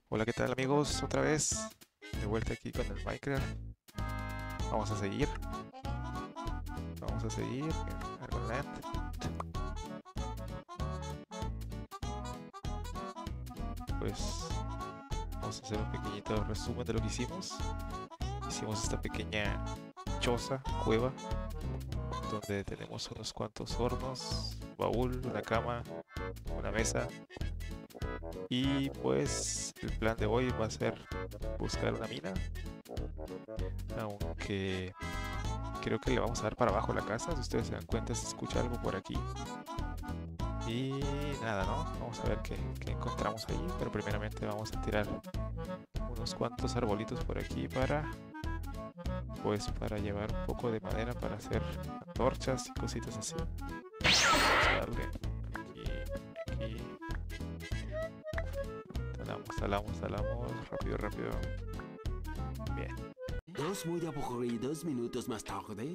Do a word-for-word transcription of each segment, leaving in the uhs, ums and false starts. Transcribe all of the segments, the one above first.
Hola, ¿qué tal amigos? Otra vez de vuelta aquí con el Minecraft. Vamos a seguir. Vamos a seguir. Argoland. Pues vamos a hacer un pequeñito resumen de lo que hicimos. Hicimos esta pequeña choza, cueva, donde tenemos unos cuantos hornos, baúl, una cama, una mesa. Y pues el plan de hoy va a ser buscar una mina. Aunque creo que le vamos a dar para abajo la casa. Si ustedes se dan cuenta, se escucha algo por aquí. Y nada, ¿no? Vamos a ver qué, qué encontramos ahí. Pero primeramente vamos a tirar unos cuantos arbolitos por aquí para, pues, para llevar un poco de madera para hacer antorchas y cositas así. Vamos a darle aquí, aquí. Talamos, talamos, talamos. Rápido, rápido. Bien. Dos muy aburridos minutos más tarde.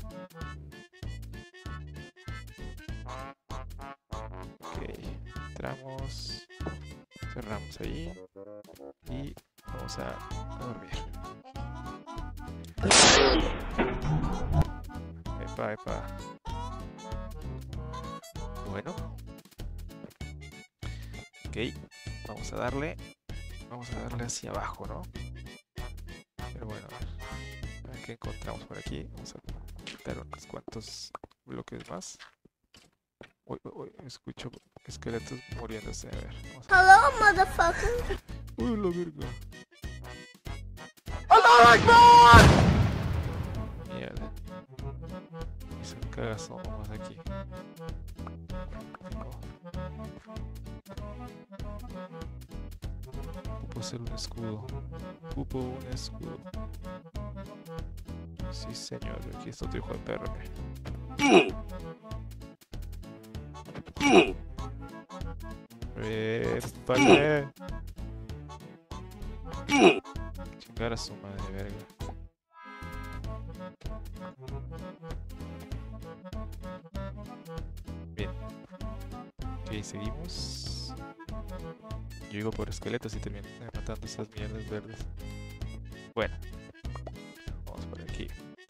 Ok, entramos, cerramos ahí y vamos a, a dormir. Epa, epa. Bueno. Ok, vamos a darle, vamos a darle hacia abajo, ¿no? Pero bueno, a ver qué encontramos por aquí. Vamos a quitar unos cuantos bloques más. Uy, uy, uy, escucho esqueletos muriéndose. A ver, vamos a... Hello, motherfucker. Uy, la verga. ¡Allahu Akbar! Mierda. Y se me caga eso más aquí. Tengo. Ocupo hacer un escudo. Ocupo un escudo. Sí, señor. Aquí está otro hijo de perra. ¡Épale! Chingar a su madre, verga. Bien. Ok, seguimos. Yo iba por esqueletos y terminé matando esas mierdas verdes. Bueno. Vamos por aquí.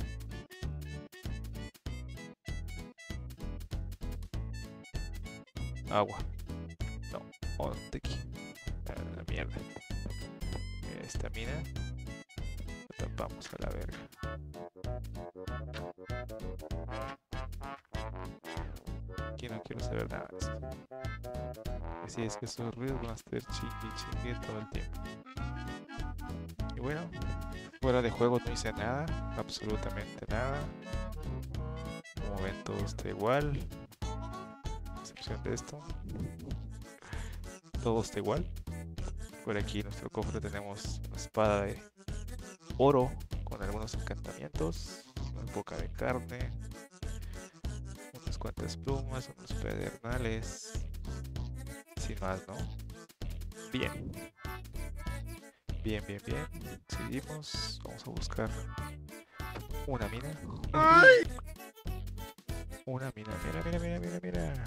Agua. No, ponte aquí. A la mierda. Esta mina. La tapamos a la verga. Aquí no quiero saber nada de esto. Así es que esos ruidos van a estar chingue chingue todo el tiempo. Y bueno, fuera de juego no hice nada, absolutamente nada. Como ven, todo está igual, a excepción de esto. Todo está igual. Por aquí en nuestro cofre tenemos una espada de oro con algunos encantamientos, una boca de carne, unas cuantas plumas, unos pedernales. Sin más, ¿no? Bien. Bien, bien, bien. Seguimos. Vamos a buscar una mina. Una mina. Mira, mira, mira, mira, mira.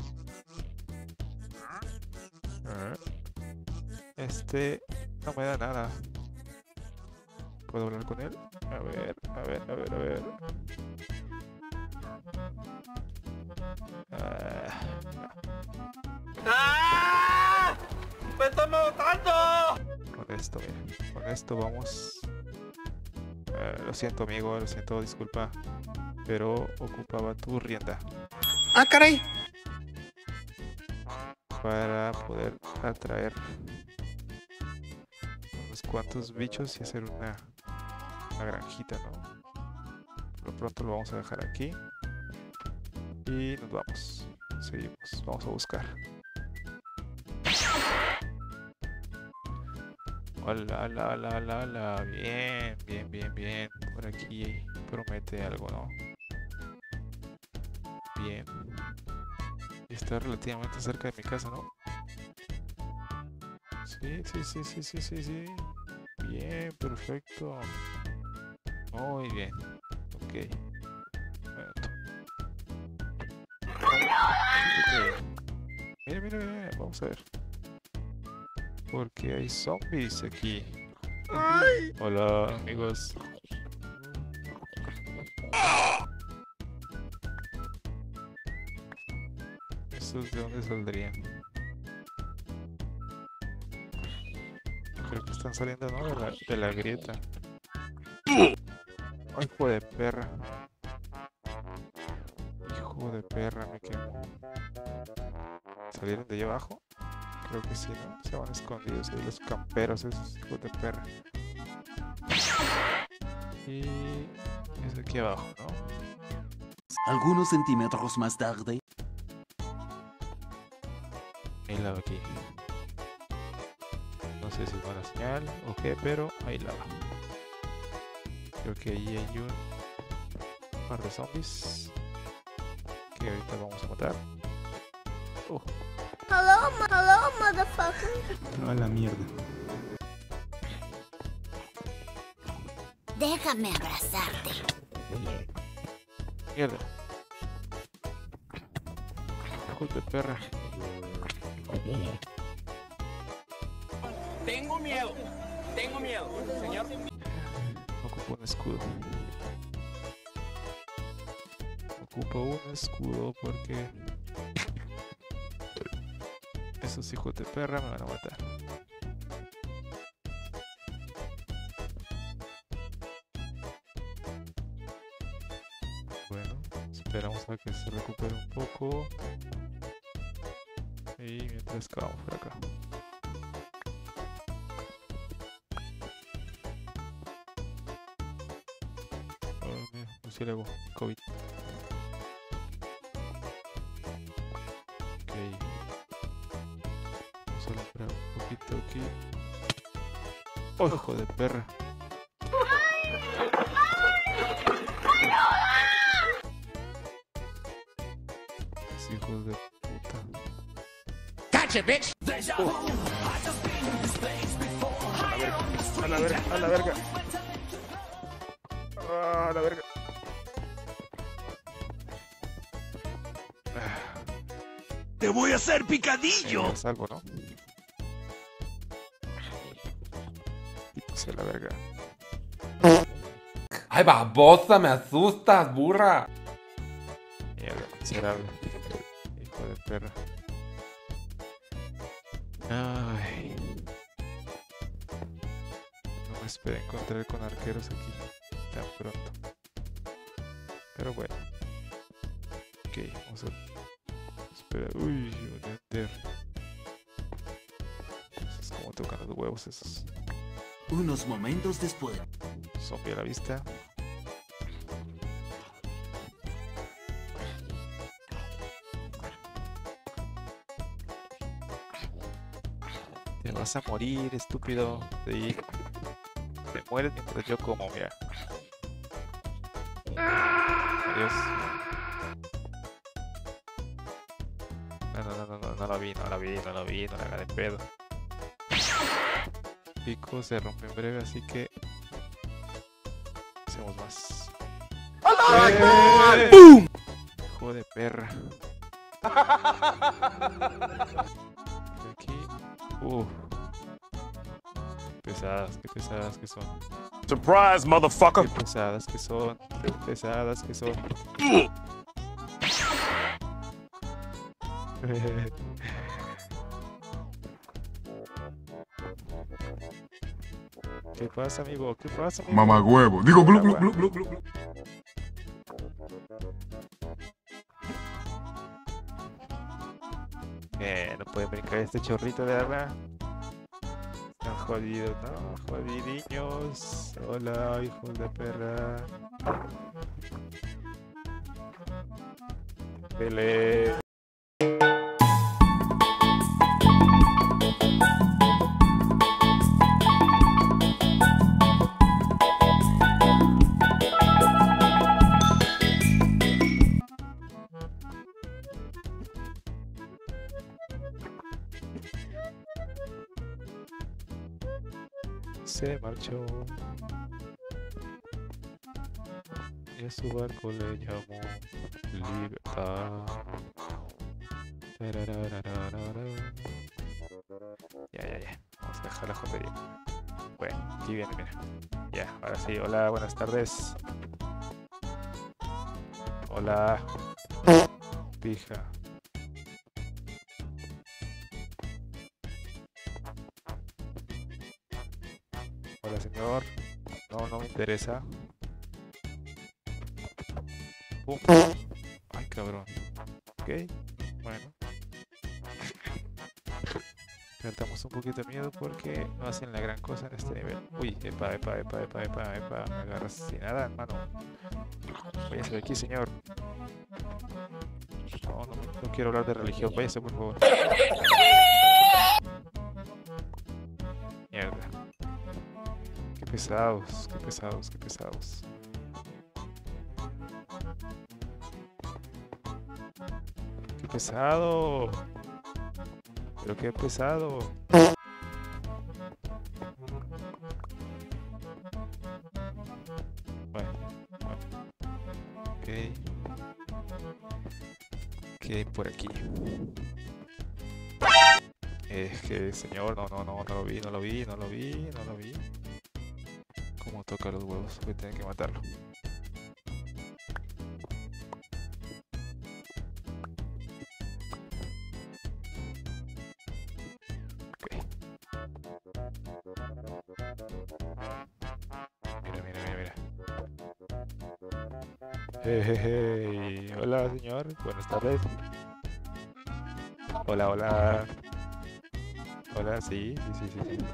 Este no me da nada. ¿Puedo hablar con él? A ver, a ver, a ver, a ver. Ah, ¡Ah! ¡Me está matando! con esto, mira. Con esto vamos. Uh, lo siento, amigo. Lo siento, disculpa. Pero ocupaba tu rienda. ¡Ah, caray! Para poder atraer unos cuantos bichos y hacer una, una granjita, ¿no? Por lo pronto lo vamos a dejar aquí. Y nos vamos. Seguimos. Vamos a buscar. Hola, hola, hola, hola, hola. Bien, bien, bien, bien. Por aquí promete algo, ¿no? Bien. Y está relativamente cerca de mi casa, ¿no? Sí, sí, sí, sí, sí, sí, sí. Bien, perfecto. Muy bien. Ok. Bueno. Mira, mira, mira. Vamos a ver. Porque hay zombies aquí. Ay. Hola, amigos. ¿Estos de dónde saldrían? Creo que están saliendo, ¿no? De la, de la grieta. ¡Ay, hijo de perra! Hijo de perra, me quemo. ¿Salieron de allá abajo? Creo que sí, ¿no? Se van escondidos ahí los camperos, esos hijos de perra. Y es de aquí abajo, ¿no? Algunos centímetros más tarde. Hay lava aquí. No sé si es buena señal o qué, pero hay lava. Creo que ahí hay un par de zombies que ahorita vamos a matar. Oh. Hello, hello, motherfucker. A la mierda. Déjame abrazarte. Mierda. Hijo de perra. Tengo miedo, tengo miedo, señor. Ocupo un escudo. Ocupo un escudo porque esos hijos de perra me van a matar. Bueno, esperamos a que se recupere un poco. Y mientras cavamos por acá. Oh, mira, murciélago, COVID. Ok. Vamos a alumbrar un poquito aquí. ¡Oh, hijo de perra! Los hijos de puta. Catch it, bitch. Uh. A la verga, a la verga, a la verga. Ah, a la verga. Te voy a hacer picadillo. Es algo, ¿no? Quítese la verga. Ay, babosa, me asustas, burra. Mierda, miserable. Hijo de perra. Ay. No me esperé encontrar con arqueros aquí tan pronto. Pero bueno. Ok, vamos a... Espera, uy, un enter. Es como tocan los huevos esos. Unos momentos después. Zombie a la vista. Te vas a morir, estúpido. Sí. Te mueres mientras yo como, mira. Adiós. No, no, no, no, no, no lo vi, no lo vi, no lo vi, no la haga de pedo. Pico se rompe en breve, así que hacemos más. ¡Eh! ¡Bum! Hijo de perra. Aquí. Uh. Pesadas, qué pesadas que son. Surprise, motherfucker. Qué pesadas que son. Qué pesadas que son. ¿Qué pasa, amigo? ¿Qué pasa, amigo? Mamá huevo. Digo, glu, glu, glu, glu, glu, glu. Eh, no puede brincar este chorrito de agua. Están jodidos, ¿no? Jodidiños. Hola, hijos de perra. Pele. Se marchó y a su barco le llamó Libertad. Tararararara. Ya, ya, ya. Vamos bajar la jotería. Bueno, aquí viene, mira. Ya, ahora sí. Hola, buenas tardes. Hola. Pija. Hola, señor. No, no me interesa. Pum. Ay, cabrón. Ok, bueno. Tratamos un poquito de miedo porque no hacen la gran cosa en este nivel. Uy, epa, epa, epa, epa, epa, epa. Me agarras sin nada, hermano. Váyase de aquí, señor. No, no, no quiero hablar de religión. Váyase, por favor. Mierda. Qué pesados, qué pesados, qué pesados. Qué pesado. Pero qué pesado. Bueno, bueno. Ok. ¿Qué hay por aquí? Es que, señor, no, no, no, no lo vi, no lo vi, no lo vi, no lo vi. ¿Cómo toca los huevos? Voy a tener que matarlo. Mira, mira, mira, mira. Hey, hey, hey. Hola, señor. Buenas tardes. Hola, hola. Hola, sí, sí, sí, sí. sí.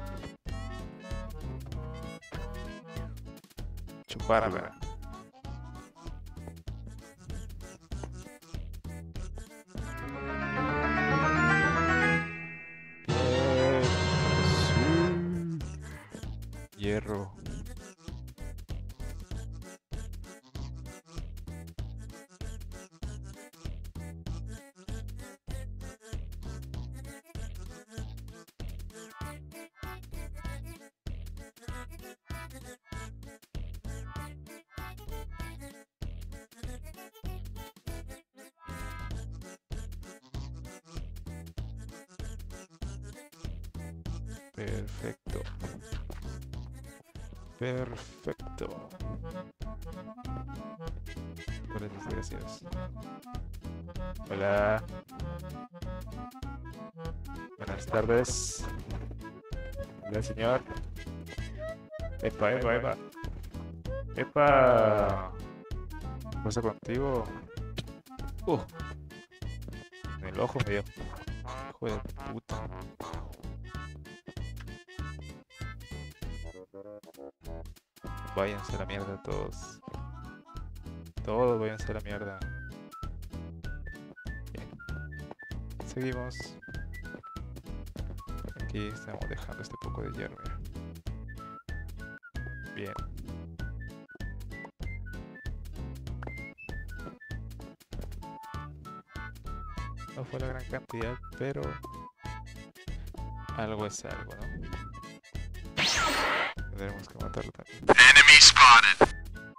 Chuparla. Bien. Sí. Hierro. Perfecto. Perfecto. Hola, desgraciados. Hola. Buenas tardes. Hola, señor. Epa, epa, epa. Epa. ¿Qué pasa contigo? Uh. En el ojo me dio. Hijo de puta. Váyanse a la mierda todos. Todos váyanse a la mierda. Bien. Seguimos. Aquí estamos dejando este poco de hierro. Mira. Bien. No fue la gran cantidad, pero algo es algo, ¿no? Tendremos que matarlo también. Enemy spotted.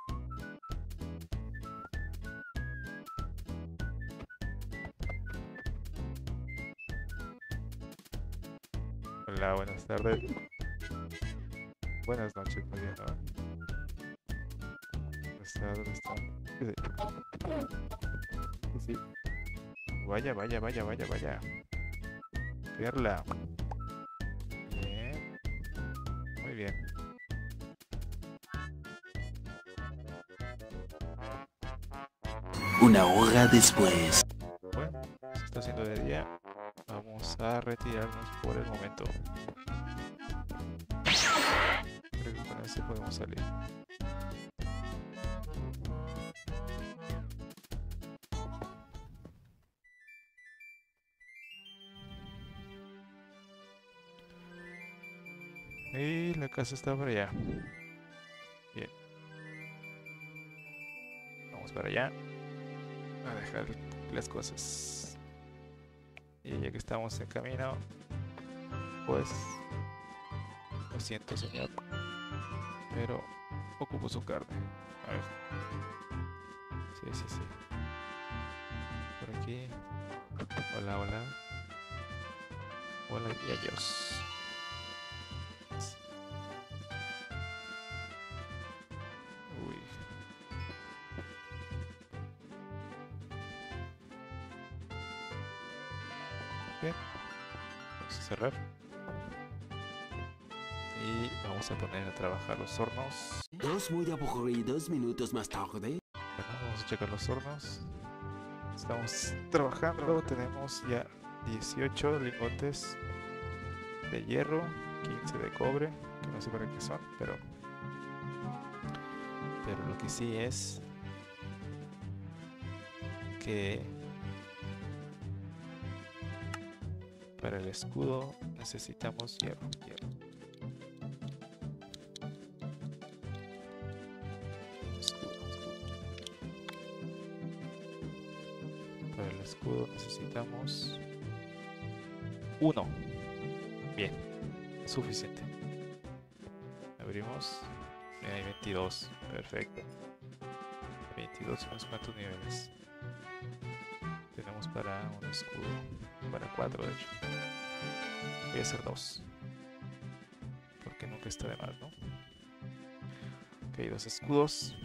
Hola, buenas tardes. Buenas noches, más bien, ¿no? ¿Dónde está? ¿Dónde está? Sí, sí. Vaya, vaya, vaya, vaya, vaya. Verla. Bien. Muy bien. Una hora después. Bueno, se está haciendo de día. Vamos a retirarnos por el momento. Creo que con ese podemos salir. Y la casa está por allá. Bien. Vamos para allá. A dejar las cosas. Y ya que estamos en camino, pues lo siento, señor, pero ocupo su carne. A ver. Sí, sí, sí. Por aquí. Hola, hola. Hola y adiós. Bien. Vamos a cerrar. Y vamos a poner a trabajar los hornos. Dos muy aburridos minutos más tarde. Bueno, vamos a checar los hornos. Estamos trabajando. Tenemos ya dieciocho lingotes de hierro, quince de cobre, que no sé para qué son, pero pero lo que sí es que para el escudo necesitamos hierro, hierro. Escudo, escudo. Para el escudo necesitamos uno. Bien, suficiente. Abrimos. Hay veintidós. Perfecto. veintidós, unos cuantos niveles. Tenemos para un escudo. Para cuatro, de hecho. Voy a hacer dos. Porque nunca está de más, ¿no? Ok, dos escudos.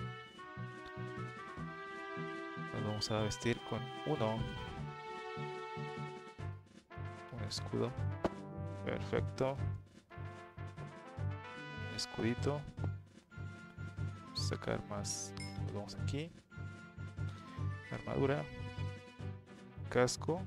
Nos vamos a vestir con uno. Un escudo. Perfecto. Un escudito. Vamos a sacar más. Nos vamos aquí. Armadura. Casco.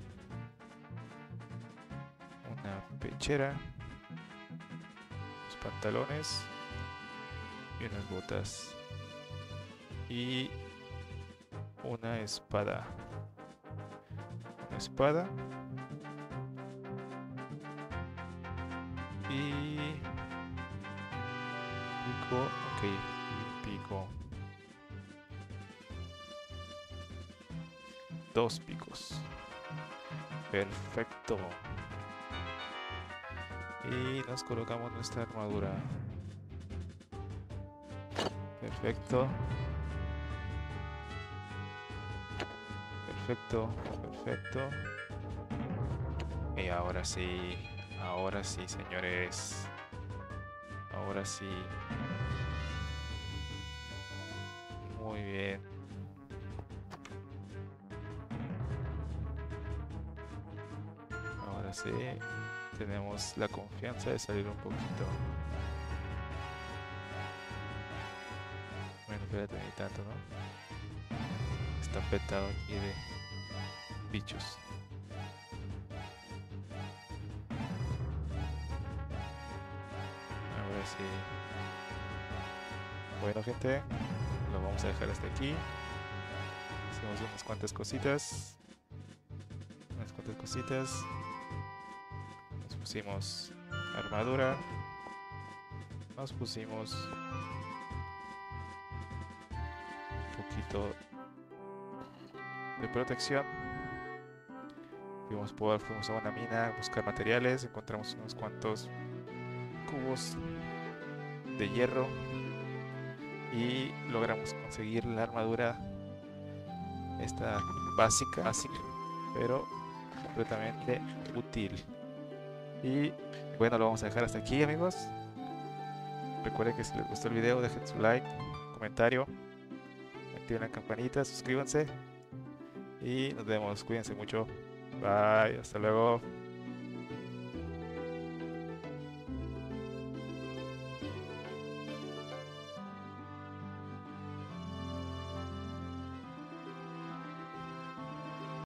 Una pechera. Los pantalones. Y unas botas. Y una espada. Una espada. Y pico, ok, y un pico. Dos picos. Perfecto. Y nos colocamos nuestra armadura. Perfecto. Perfecto, perfecto. Y ahora sí. Ahora sí, señores. Ahora sí. Muy bien. Ahora sí. Tenemos la confianza de salir un poquito. Bueno, espérate, ni tanto, ¿no? Está petado aquí de bichos. Sí. Bueno, gente, lo vamos a dejar hasta aquí. Hicimos unas cuantas cositas. Unas cuantas cositas. Nos pusimos armadura. Nos pusimos un poquito de protección. Fuimos por, fuimos a una mina a buscar materiales. Encontramos unos cuantos cubos de hierro y logramos conseguir la armadura esta básica, básica pero completamente útil. Y bueno, lo vamos a dejar hasta aquí, amigos. Recuerden que si les gustó el video dejen su like, comentario, activen la campanita, suscríbanse y nos vemos. Cuídense mucho. Bye, hasta luego.